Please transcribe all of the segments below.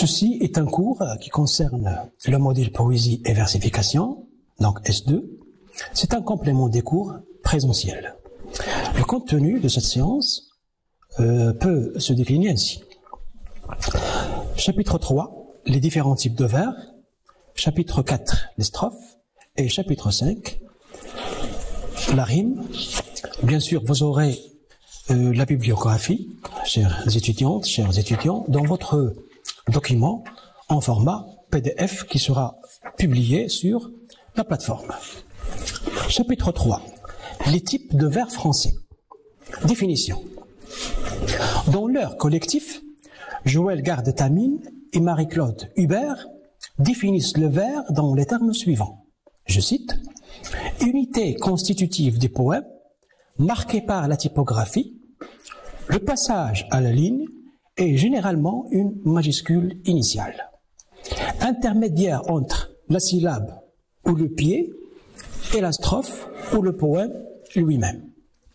Ceci est un cours qui concerne le module poésie et versification, donc S2. C'est un complément des cours présentiels. Le contenu de cette séance peut se décliner ainsi. Chapitre 3, les différents types de vers. Chapitre 4, les strophes. Et chapitre 5, la rime. Bien sûr, vous aurez la bibliographie, chères étudiantes, chers étudiants, dans votre document en format PDF qui sera publié sur la plateforme. Chapitre 3. Les types de vers français. Définition. Dans leur collectif, Joël Garde-Tamine et Marie-Claude Hubert définissent le vers dans les termes suivants. Je cite, « Unité constitutive des poèmes, marquée par la typographie, le passage à la ligne est généralement une majuscule initiale. Intermédiaire entre la syllabe ou le pied et la strophe ou le poème lui-même. »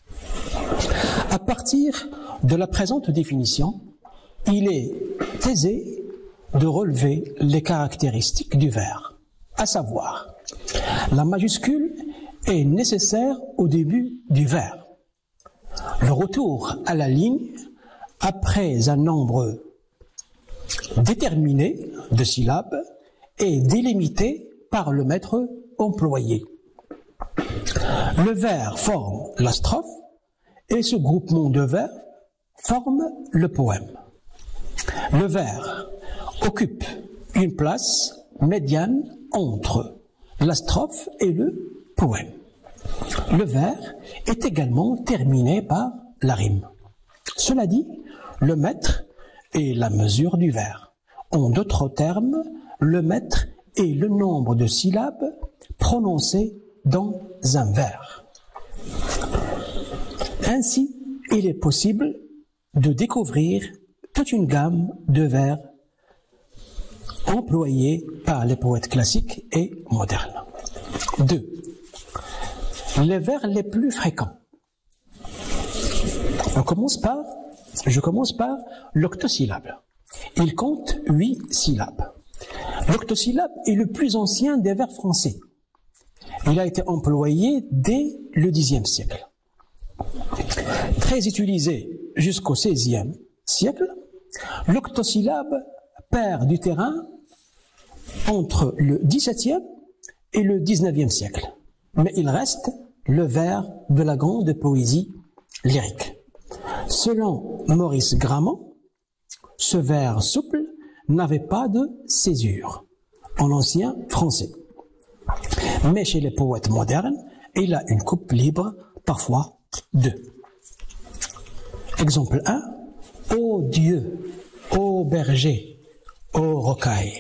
À partir de la présente définition, il est aisé de relever les caractéristiques du vers, à savoir, la majuscule est nécessaire au début du vers. Le retour à la ligne après un nombre déterminé de syllabes est délimité par le maître employé. Le vers forme la strophe et ce groupement de vers forme le poème. Le vers occupe une place médiane entre la strophe et le poème. Le vers est également terminé par la rime. Cela dit, le mètre est la mesure du vers. En d'autres termes, le mètre est le nombre de syllabes prononcées dans un vers. Ainsi, il est possible de découvrir toute une gamme de vers employés par les poètes classiques et modernes. 2. Les vers les plus fréquents. Je commence par l'octosyllabe. Il compte 8 syllabes. L'octosyllabe est le plus ancien des vers français. Il a été employé dès le Xe siècle. Très utilisé jusqu'au XVIe siècle, l'octosyllabe perd du terrain entre le XVIIe et le XIXe siècle. Mais il reste le vers de la grande poésie lyrique. Selon Maurice Gramont, ce vers souple n'avait pas de césure en ancien français. Mais chez les poètes modernes, il a une coupe libre, parfois 2. Exemple 1. Ô Dieu, ô berger, ô rocaille.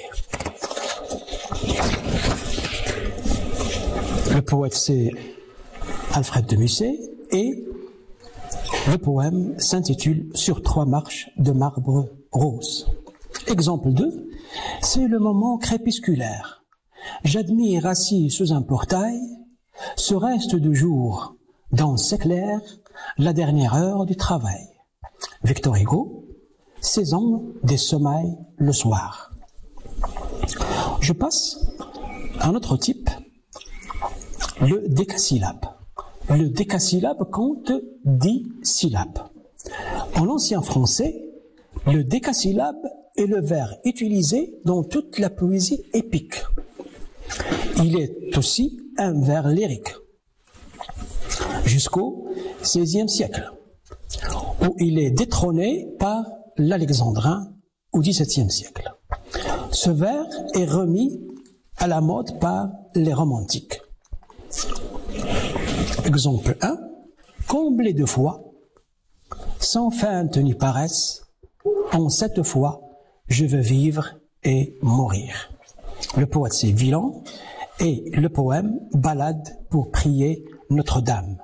Le poète c'est Alfred de Musset et le poème s'intitule « Sur 3 marches de marbre rose ». Exemple 2, c'est le moment crépusculaire. J'admire assis sous un portail ce reste de jour dans s'éclaire la dernière heure du travail. Victor Hugo, saison des sommeils le soir. Je passe à un autre type, le décasyllabe. Le décasyllabe compte 10 syllabes. En ancien français, le décasyllabe est le vers utilisé dans toute la poésie épique. Il est aussi un vers lyrique. Jusqu'au XVIe siècle, où il est détrôné par l'alexandrin au XVIIe siècle. Ce vers est remis à la mode par les romantiques. Exemple 1. Comblé de foi, sans feinte ni paresse, en cette foi, je veux vivre et mourir. Le poète c'est Villon et le poème Ballade pour prier Notre-Dame.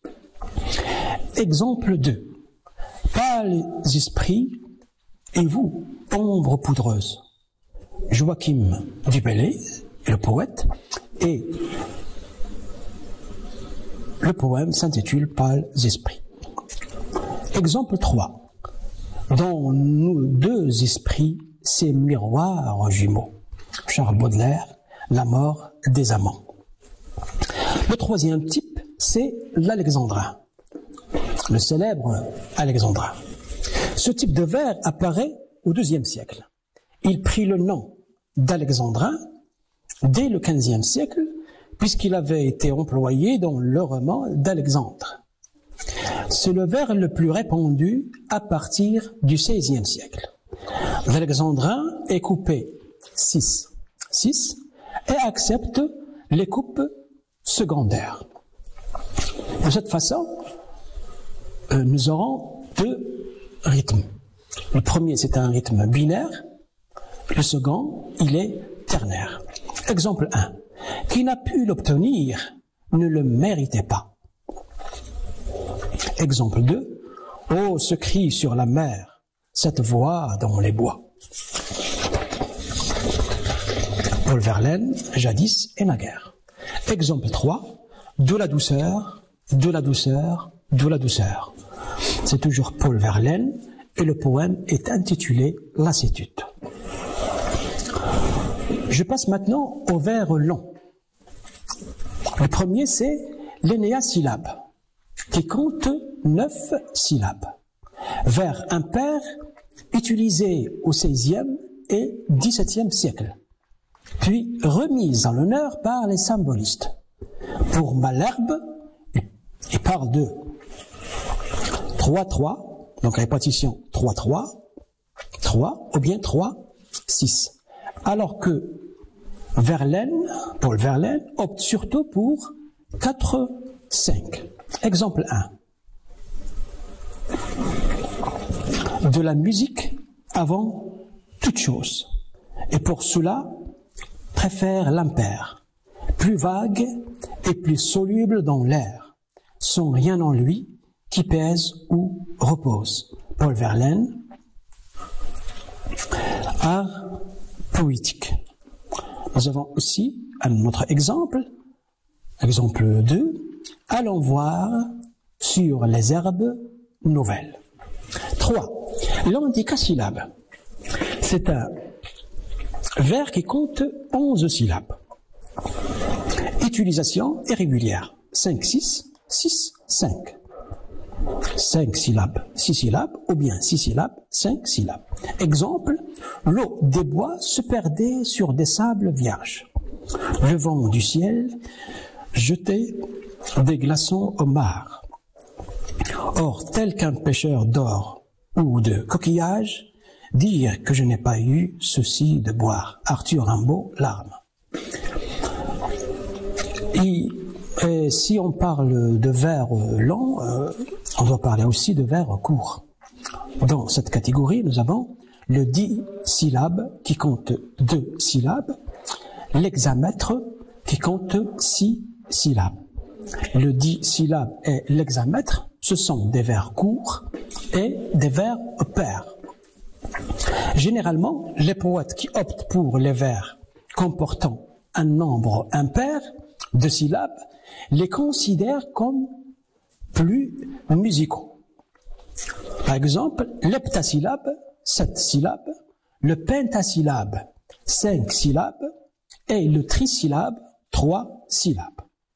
Exemple 2. Pâles esprits et vous, ombre poudreuse. Joachim du Bellay, le poète, et le poème s'intitule Pâles esprits. Exemple 3. Dans nous 2 esprits ces miroirs jumeaux. Charles Baudelaire, La mort des amants. Le troisième type, c'est l'alexandrin, le célèbre alexandrin. Ce type de vers apparaît au IIe siècle. Il prit le nom d'alexandrin dès le XVe siècle, puisqu'il avait été employé dans le roman d'Alexandre. C'est le vers le plus répandu à partir du XVIe siècle. L'alexandrin est coupé 6 et accepte les coupes secondaires. De cette façon, nous aurons deux rythmes. Le premier, c'est un rythme binaire. Le second, il est ternaire. Exemple 1. Qui n'a pu l'obtenir ne le méritait pas. Exemple 2. Oh, ce cri sur la mer, cette voix dans les bois. Paul Verlaine, jadis et naguère. Exemple 3. De la douceur, de la douceur, de la douceur. C'est toujours Paul Verlaine et le poème est intitulé Lassitude. Je passe maintenant aux vers longs. Le premier, c'est l'énéasyllabe, qui compte 9 syllabes. Vers impair, utilisé au XVIe et XVIIe siècle, puis remise en l'honneur par les symbolistes. Pour Malherbe, il parle de 3-3, donc répétition 3-3, 3 ou bien 3-6. Alors que Verlaine, Paul Verlaine, opte surtout pour 4-5. Exemple 1. De la musique avant toute chose. Et pour cela, préfère l'impair, plus vague et plus soluble dans l'air, sans rien en lui qui pèse ou repose. Paul Verlaine, art poétique. Nous avons aussi un autre exemple, exemple 2, allons voir sur les herbes nouvelles. 3. L'anticasyllabe. C'est un vers qui compte 11 syllabes. Utilisation irrégulière. 5-6, 6-5. 5 syllabes, 6 syllabes, ou bien 6 syllabes, 5 syllabes. Exemple, l'eau des bois se perdait sur des sables vierges. Le vent du ciel jetait des glaçons au mar. Or, tel qu'un pêcheur d'or ou de coquillages, dire que je n'ai pas eu ceci de boire. Arthur Rimbaud, Larme. Et si on parle de vers longs, on doit parler aussi de vers courts. Dans cette catégorie, nous avons le 10 syllabes qui compte 2 syllabes, l'hexamètre qui compte 6 syllabes. Le 10 syllabes et l'hexamètre, ce sont des vers courts et des vers pairs. Généralement, les poètes qui optent pour les vers comportant un nombre impair de syllabes les considèrent comme plus musicaux. Par exemple, l'heptasyllabe, 7 syllabes, le pentasyllabe, 5 syllabes, et le trisyllabe, 3 syllabes.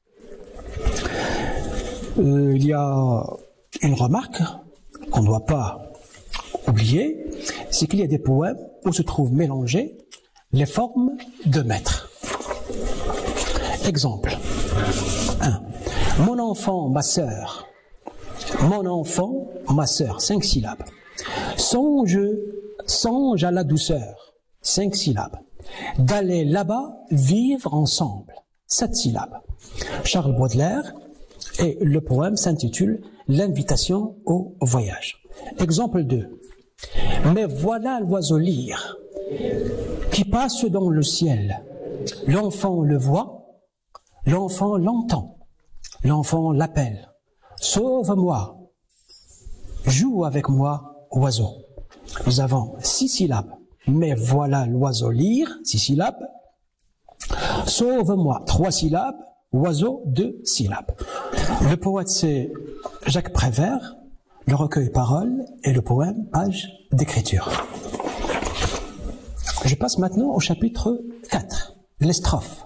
Il y a une remarque qu'on ne doit pas oublier, c'est qu'il y a des poèmes où se trouvent mélangées les formes de maître. Exemple 1. Mon enfant, ma sœur. Mon enfant, ma sœur, 5 syllabes. Songe à la douceur, 5 syllabes. D'aller là-bas, vivre ensemble, 7 syllabes. Charles Baudelaire, et le poème s'intitule L'invitation au voyage. Exemple 2. Mais voilà l'oiseau lyre qui passe dans le ciel. L'enfant le voit, l'enfant l'entend, l'enfant l'appelle. Sauve-moi, joue avec moi, oiseau. Nous avons 6 syllabes. Mais voilà l'oiseau lyre, 6 syllabes. Sauve-moi, 3 syllabes. Oiseau, 2 syllabes. Le poète, c'est Jacques Prévert, le recueil Paroles et le poème Page d'écriture. Je passe maintenant au chapitre 4, les strophes.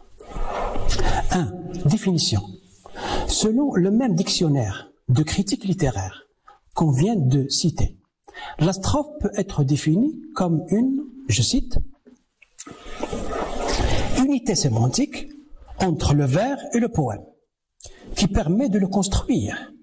1. Définition. Selon le même dictionnaire de critique littéraire qu'on vient de citer, la strophe peut être définie comme une, je cite, unité sémantique entre le vers et le poème, qui permet de le construire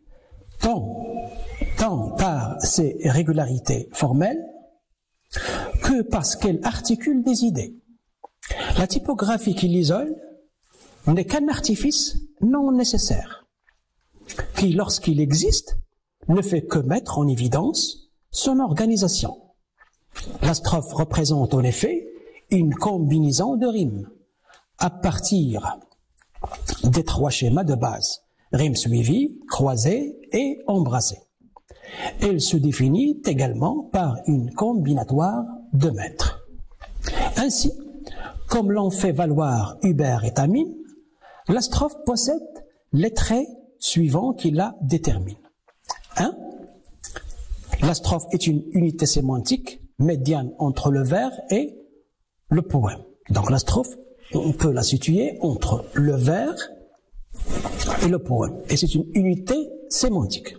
tant par ses régularités formelles que parce qu'elle articule des idées. La typographie qui l'isole n'est qu'un artifice non nécessaire, qui, lorsqu'il existe, ne fait que mettre en évidence son organisation. La strophe représente en effet une combinaison de rimes à partir des 3 schémas de base, rimes suivies, croisées et embrasées. Elle se définit également par une combinatoire de mètres. Ainsi, comme l'ont fait valoir Hubert et Tamine, la strophe possède les traits suivants qui la déterminent. 1. La strophe est une unité sémantique médiane entre le vers et le poème. Donc la strophe, on peut la situer entre le vers et le poème. Et c'est une unité sémantique.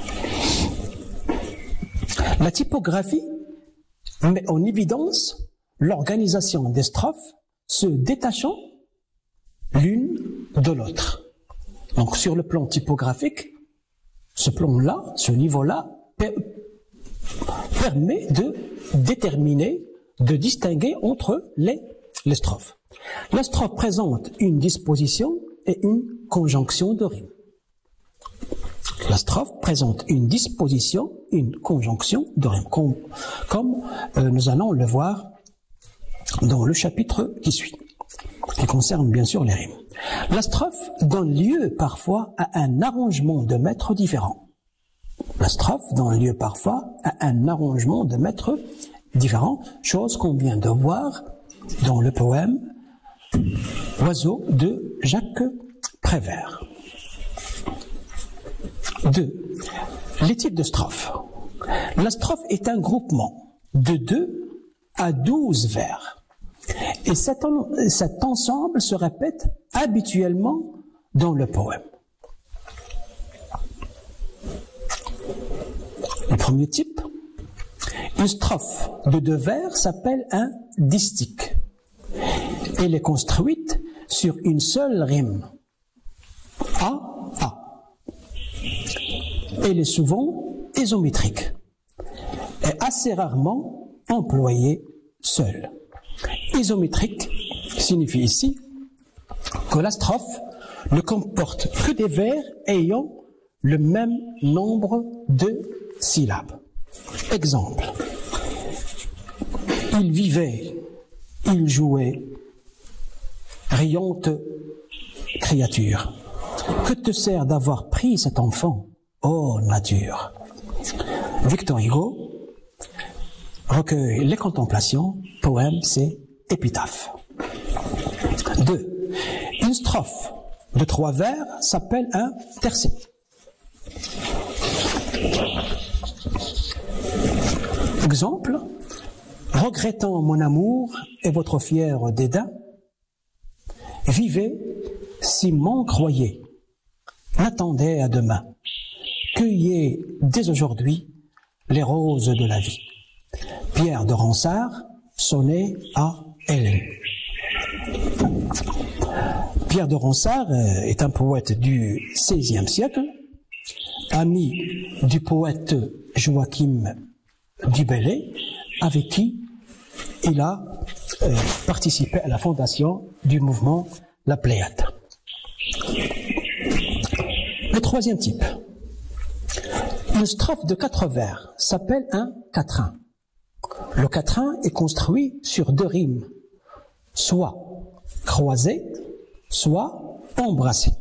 La typographie met en évidence l'organisation des strophes se détachant l'une de l'autre. Donc sur le plan typographique, ce plan-là, ce niveau-là, permet de déterminer, de distinguer entre les strophes. La strophe présente une disposition et une conjonction de rimes. La strophe présente une disposition, une conjonction de rimes, comme nous allons le voir dans le chapitre qui suit, qui concerne bien sûr les rimes. La strophe donne lieu parfois à un arrangement de mètres différents. La strophe donne lieu parfois à un arrangement de mètres différents, chose qu'on vient de voir dans le poème Oiseau de Jacques Prévert. 2. Les types de strophes. La strophe est un groupement de 2 à 12 vers. Et cet ensemble se répète habituellement dans le poème. Le premier type, une strophe de 2 vers s'appelle un distique. Elle est construite sur une seule rime, A. Elle est souvent isométrique et assez rarement employée seule. Isométrique signifie ici que la strophe ne comporte que des vers ayant le même nombre de syllabes. Exemple. Il vivait, il jouait, riante créature. Que te sert d'avoir pris cet enfant, ô nature? Victor Hugo, recueil Les Contemplations, poème, c'est Épitaphe. 2. Une strophe de 3 vers s'appelle un tercet. Exemple, regrettant mon amour et votre fier dédain, vivez si m'en croyez, n'attendez à demain, cueillez dès aujourd'hui les roses de la vie. Pierre de Ronsard, sonnet à Hélène. Pierre de Ronsard est un poète du XVIe siècle, ami du poète Joachim du Bellay, avec qui il a participé à la fondation du mouvement La Pléiade. Le troisième type, une strophe de 4 vers s'appelle un quatrain. Le quatrain est construit sur 2 rimes, soit croisées, soit embrassées.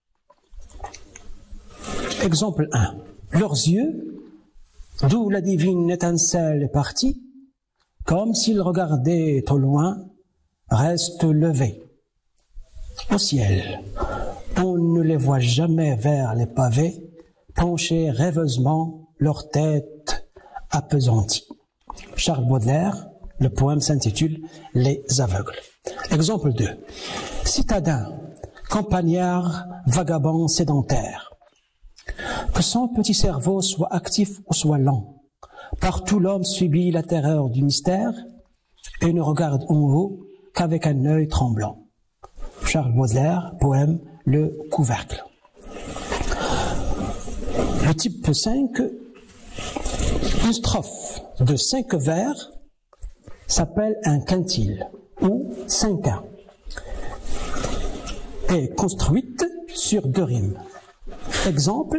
Exemple 1. Leurs yeux, d'où la divine étincelle est partie, comme s'ils regardaient au loin, restent levés. Au ciel, on ne les voit jamais vers les pavés, pencher rêveusement leur tête appesantie. Charles Baudelaire, Le poème s'intitule « Les aveugles ». Exemple 2. Citadin, campagnard, vagabond sédentaire. Que son petit cerveau soit actif ou soit lent. Partout l'homme subit la terreur du mystère et ne regarde en haut qu'avec un œil tremblant. Charles Baudelaire, poème « Le couvercle ». Le type 5, une strophe de 5 vers s'appelle un quintile ou 5 est construite sur 2 rimes. Exemple,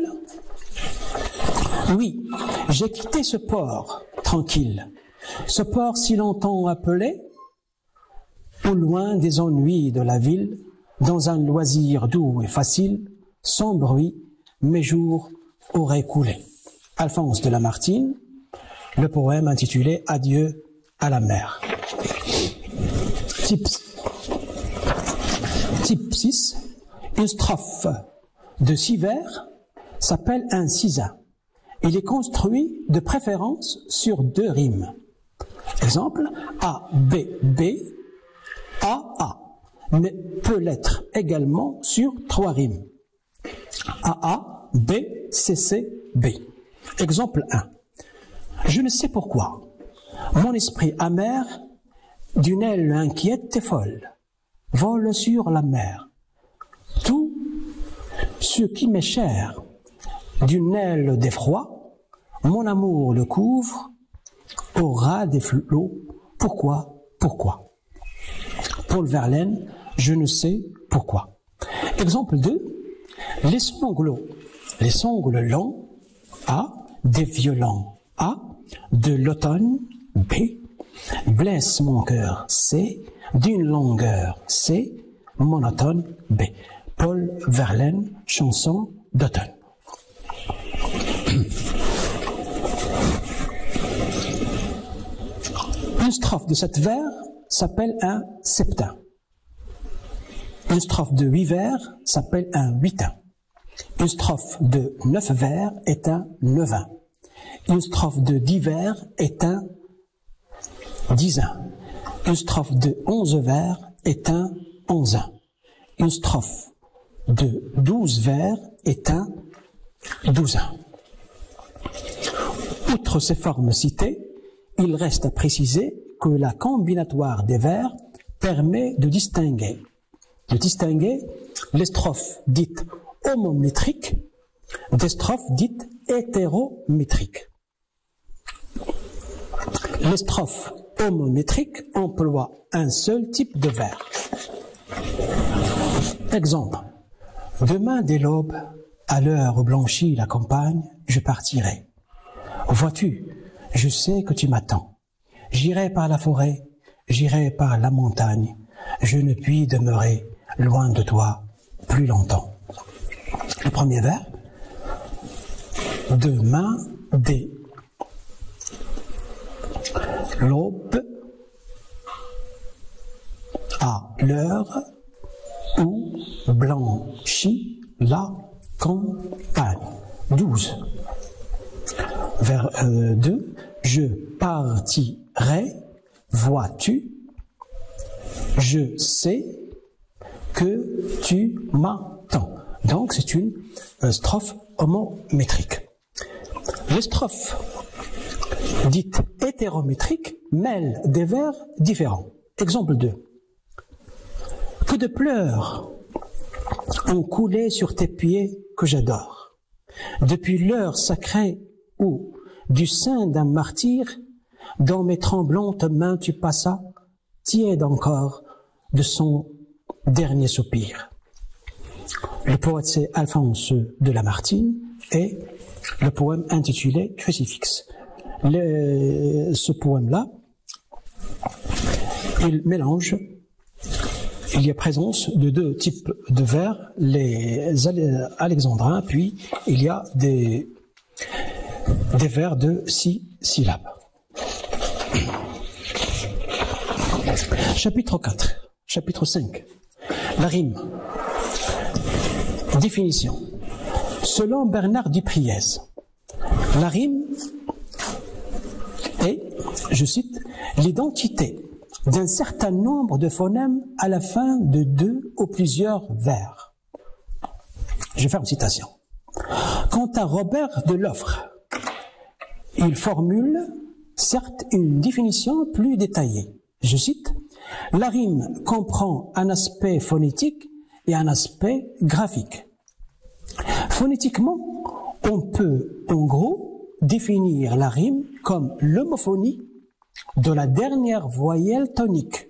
oui, j'ai quitté ce port tranquille, ce port si longtemps appelé, au loin des ennuis de la ville, dans un loisir doux et facile, sans bruit, mes jours auraient coulé. Alphonse de Lamartine, le poème intitulé Adieu à la mer. Type 6, une strophe de 6 vers s'appelle un cisin. Il est construit de préférence sur 2 rimes. Exemple, A, B, B, A, A, mais peut l'être également sur 3 rimes. A, A, B, C, C, B. Exemple 1. Je ne sais pourquoi, mon esprit amer, d'une aile inquiète et folle, vole sur la mer. Tout ce qui m'est cher, d'une aile d'effroi, mon amour le couvre, au ras des flots. Pourquoi? Pourquoi? Paul Verlaine, je ne sais pourquoi. Exemple 2. Les sanglots longs, A, des violents, A, de l'automne, B, blesse mon cœur, C, d'une longueur, C, monotone, B. Paul Verlaine, chanson d'automne. Une strophe de 7 vers s'appelle un septin. Une strophe de 8 vers s'appelle un huitain. Une strophe de 9 vers est un neuvain. Une strophe de 10 vers est un dizain. Une strophe de 11 vers est un onzain. Une strophe de 12 vers est un douzain. Outre ces formes citées, il reste à préciser que la combinatoire des vers permet de distinguer les strophes dites homométriques des strophes dites hétérométriques. Les strophes homométriques emploient un seul type de vers. Exemple. Demain dès l'aube, à l'heure où blanchit la campagne, je partirai. Vois-tu, je sais que tu m'attends. J'irai par la forêt, j'irai par la montagne. Je ne puis demeurer loin de toi plus longtemps. Le premier vers. Demain dès l'aube, à l'heure où blanchit la campagne. 12. Vers 2. Je partirai, vois-tu, je sais que tu m'attends. Donc c'est une strophe homométrique. Les strophes dites hétérométriques mêlent des vers différents. Exemple 2. Que de pleurs ont coulé sur tes pieds que j'adore. Depuis l'heure sacrée où, du sein d'un martyr, dans mes tremblantes mains tu passas, tiède encore de son dernier soupir. Le poète c'est Alphonse de Lamartine et le poème intitulé Crucifix. Ce poème-là, il mélange, il y a présence de 2 types de vers, les alexandrins, puis il y a des vers de 6 syllabes. Chapitre 4, chapitre 5, la rime. Définition. Selon Bernard Dupriez, la rime est, je cite, l'identité d'un certain nombre de phonèmes à la fin de 2 ou plusieurs vers. Je vais faire une citation. Quant à Robert de Loffre, il formule certes une définition plus détaillée. Je cite, « La rime comprend un aspect phonétique et un aspect graphique. Phonétiquement, on peut en gros définir la rime comme l'homophonie de la dernière voyelle tonique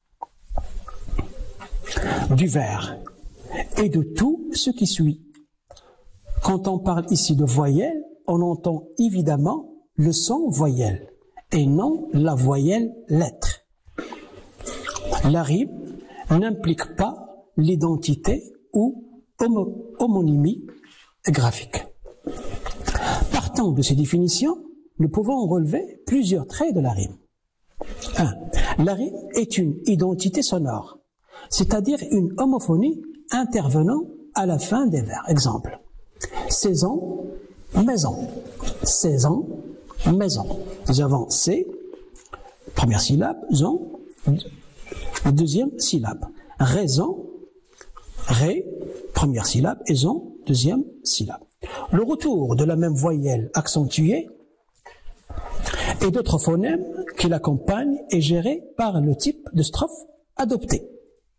du vers et de tout ce qui suit. Quand on parle ici de voyelle, on entend évidemment le son voyelle et non la voyelle lettre. La rime n'implique pas l'identité ou homonymie graphique. Partant de ces définitions, nous pouvons relever plusieurs traits de la rime. 1. La rime est une identité sonore, c'est-à-dire une homophonie intervenant à la fin des vers. Exemple, saison, maison, saison, maison. Nous avons C, première syllabe, zon, deuxième syllabe. Raison, ré, première syllabe, et zon, deuxième syllabe. Le retour de la même voyelle accentuée et d'autres phonèmes qui l'accompagnent est géré par le type de strophe adopté.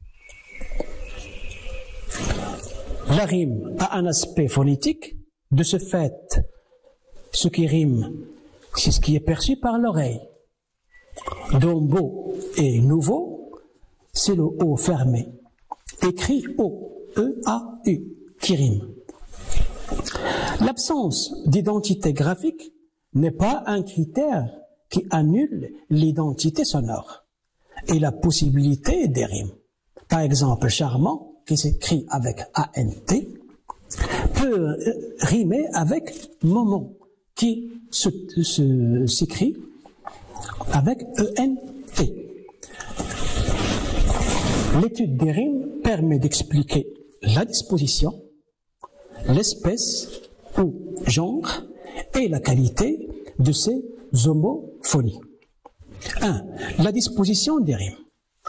La rime a un aspect phonétique. De ce fait, ce qui rime, c'est ce qui est perçu par l'oreille. Donc beau et nouveau, c'est le O fermé. Écrit O, E-A-U, qui rime. L'absence d'identité graphique n'est pas un critère qui annule l'identité sonore et la possibilité des rimes. Par exemple, charmant, qui s'écrit avec A-N-T, peut rimer avec moment, qui s'écrit avec E-N-T. L'étude des rimes permet d'expliquer la disposition, l'espèce ou genre et la qualité de ces homophonies. 1. La disposition des rimes.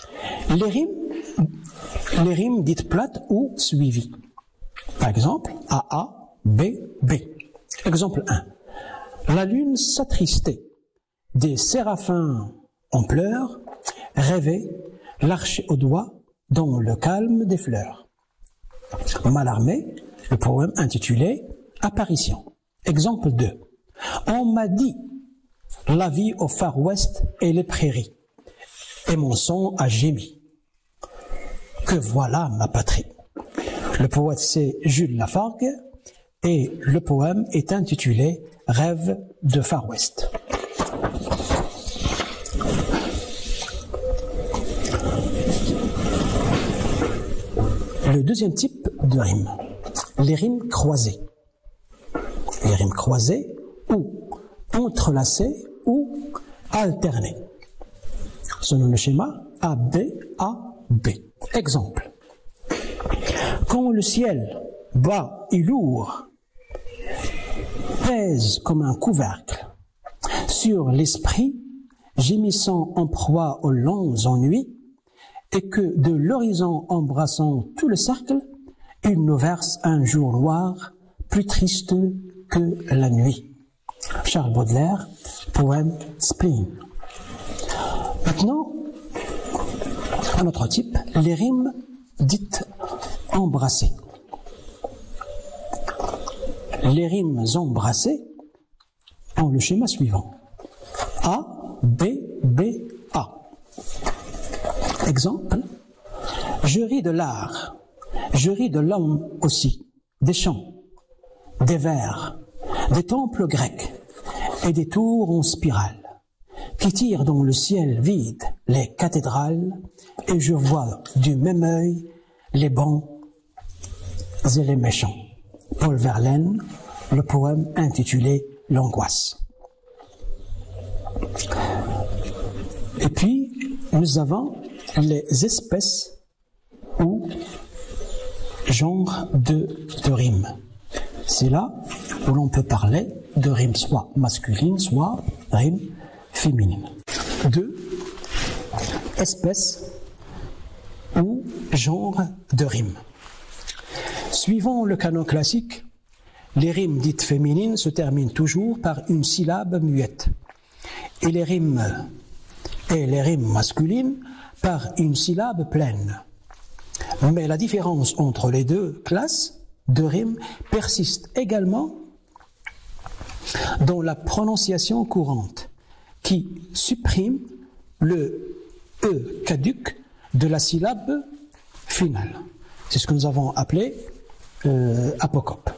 Les rimes dites plates ou suivies. Par exemple, AA, B, B. Exemple 1. La lune s'attristait, des séraphins en pleurs, rêvaient, l'arche au doigt, dans le calme des fleurs. Mallarmé, le poème intitulé Apparition. Exemple 2. On m'a dit la vie au Far West et les prairies, et mon son a gémi. Que voilà ma patrie. Le poète c'est Jules Lafargue et le poème est intitulé Rêve de Far West. Le deuxième type de rime, les rimes croisées. Les rimes croisées ou entrelacées ou alternées. Selon le schéma AB, AB. Exemple. Quand le ciel, bas et lourd, pèse comme un couvercle sur l'esprit, gémissant en proie aux longs ennuis, et que de l'horizon embrassant tout le cercle, il nous verse un jour noir, plus triste que la nuit. Charles Baudelaire, poème Spleen. Maintenant, un autre type, les rimes dites embrassées. Les rimes embrassées ont le schéma suivant. A, B, B, A. Exemple, je ris de l'art, je ris de l'homme aussi, des chants, des vers, des temples grecs et des tours en spirale qui tirent dans le ciel vide les cathédrales et je vois du même œil les bons et les méchants. Paul Verlaine, le poème intitulé L'angoisse. Et puis, nous avons les espèces ou genres de rimes. C'est là où l'on peut parler de rimes soit masculines, soit rimes féminines. de espèces ou genres de rimes. Suivant le canon classique, les rimes dites féminines se terminent toujours par une syllabe muette et les rimes masculines par une syllabe pleine. Mais la différence entre les deux classes de rimes persiste également dans la prononciation courante qui supprime le E caduc de la syllabe finale. C'est ce que nous avons appelé apocope.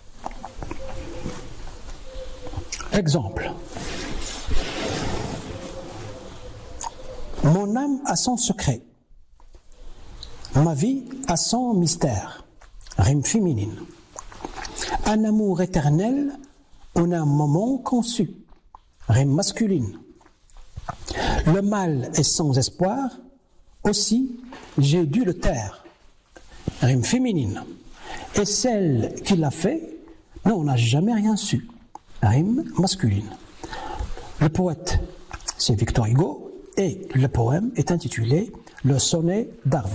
Exemple. Mon âme a son secret. Ma vie a son mystère. Rime féminine. Un amour éternel en un moment conçu. Rime masculine. Le mal est sans espoir. Aussi, j'ai dû le taire. Rime féminine. Et celle qui l'a fait, non, on n'a jamais rien su. Rime masculine. Le poète, c'est Victor Hugo, et le poème est intitulé « Le sonnet d'Arvers ».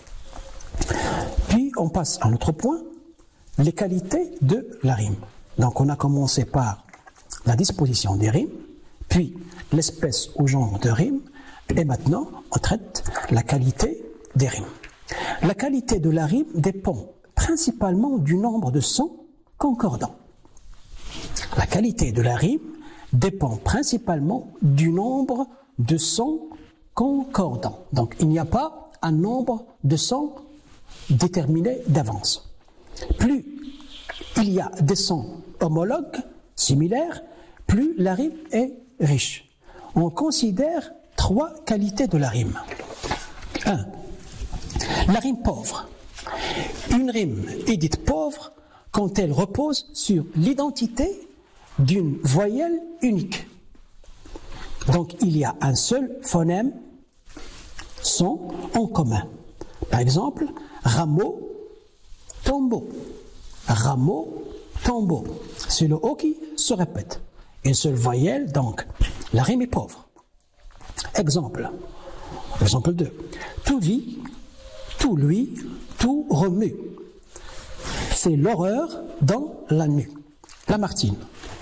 Puis on passe à un autre point, les qualités de la rime. Donc on a commencé par la disposition des rimes, puis l'espèce ou genre de rime, et maintenant on traite la qualité des rimes. La qualité de la rime dépend principalement du nombre de sons concordants. La qualité de la rime dépend principalement du nombre de sons concordants. Donc il n'y a pas un nombre de sons déterminé d'avance. Plus il y a des sons homologues, similaires, plus la rime est riche. On considère 3 qualités de la rime. 1. La rime pauvre. Une rime est dite pauvre quand elle repose sur l'identité d'une voyelle unique. Donc il y a un seul phonème, son en commun. Par exemple, rameau, tombeau. Rameau, tombeau. C'est le O qui se répète. Une seule voyelle, donc la rime est pauvre. Exemple 2. Tout vit, tout luit, tout remue. C'est l'horreur dans la nuit. Lamartine.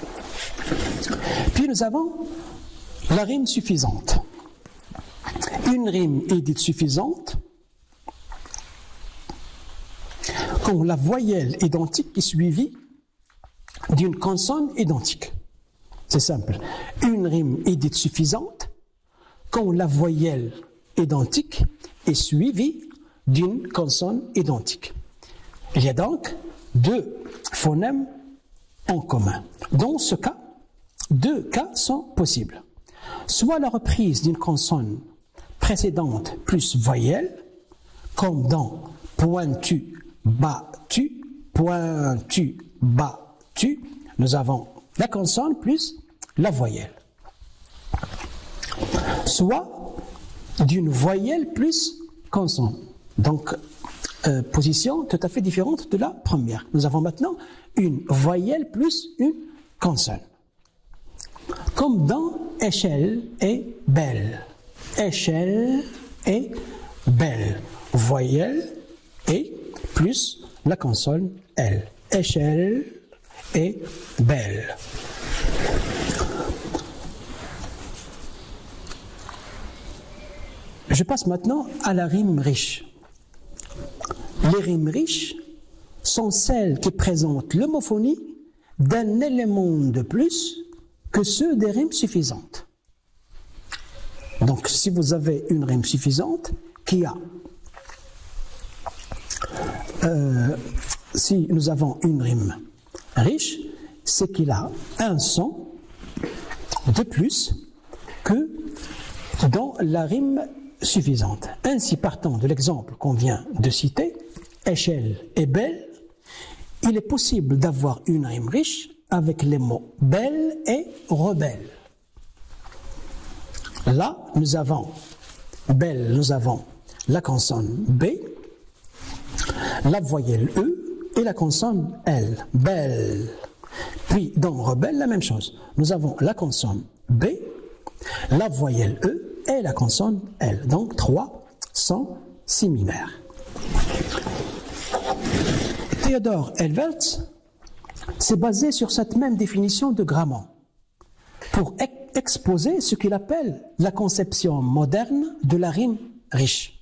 Puis nous avons la rime suffisante. Une rime est dite suffisante quand la voyelle identique est suivie d'une consonne identique. C'est simple. Une rime est dite suffisante quand la voyelle identique est suivie d'une consonne identique. Il y a donc 2 phonèmes en commun. Dans ce cas, 2 cas sont possibles. Soit la reprise d'une consonne précédente plus voyelle, comme dans pointu, battu, pointu, battu, nous avons la consonne plus la voyelle. Soit d'une voyelle plus consonne. Donc, position tout à fait différente de la première. Nous avons maintenant une voyelle plus une consonne. Comme dans échelle et belle. Échelle et belle. Voyelle et plus la consonne L. Échelle et belle. Je passe maintenant à la rime riche. Les rimes riches sont celles qui présentent l'homophonie d'un élément de plus que ceux des rimes suffisantes. Donc, si vous avez une rime suffisante qui a... si nous avons une rime riche, c'est qu'il a un son de plus que dans la rime suffisante. Ainsi, partant de l'exemple qu'on vient de citer, échelle et belle, il est possible d'avoir une rime riche avec les mots belle et rebelle. Là, nous avons belle, nous avons la consonne B, la voyelle E et la consonne L. Belle. Puis, dans rebelle, la même chose. Nous avons la consonne B la voyelle E et la consonne L. Donc 3 sont similaires. Theodor Helmholtz s'est basé sur cette même définition de Grammont pour exposer ce qu'il appelle la conception moderne de la rime riche.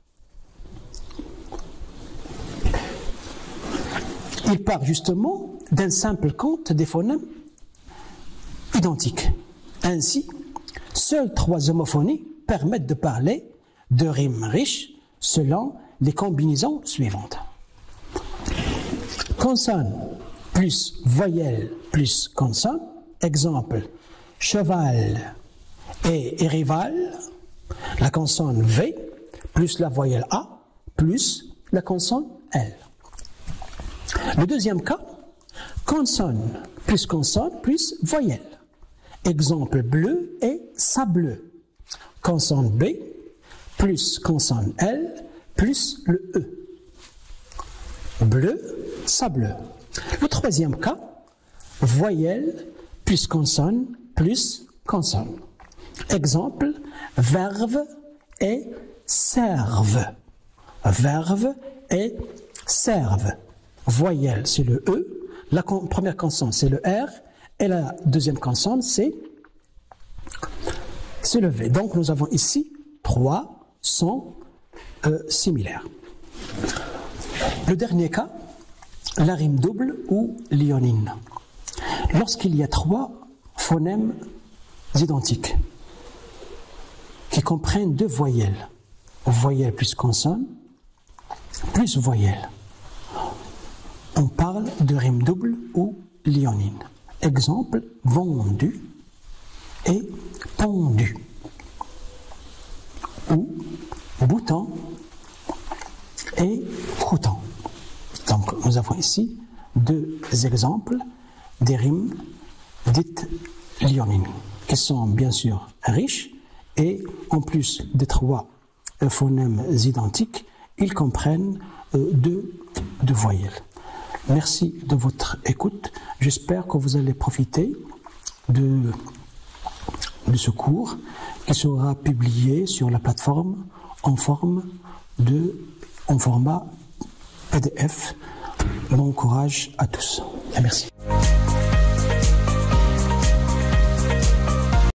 Il part justement d'un simple compte des phonèmes identiques. Ainsi, seules 3 homophonies permettent de parler de rimes riches selon les combinaisons suivantes. Consonne plus voyelle plus consonne. Exemple, cheval et rival. La consonne V plus la voyelle A plus la consonne L. Le deuxième cas, consonne plus voyelle. Exemple, bleu et sableux. Consonne B plus consonne L plus le E. Bleu, sableux. Le troisième cas, voyelle plus consonne. Exemple, verve et serve. Verve et serve. Voyelle, c'est le E. La première consonne, c'est le R. Et la deuxième consonne, c'est le V. Donc, nous avons ici 3 sons similaires. Le dernier cas, la rime double ou lionine. Lorsqu'il y a 3 phonèmes identiques qui comprennent 2 voyelles, voyelle plus consonne, plus voyelle, on parle de rime double ou lionine. Exemple, vendu et pendu. Ou bouton et crouton. Donc, nous avons ici 2 exemples des rimes dites lionines, qui sont bien sûr riches, et en plus des 3 phonèmes identiques, ils comprennent 2 voyelles. Merci de votre écoute. J'espère que vous allez profiter de ce cours qui sera publié sur la plateforme en format PDF. Bon courage à tous et merci.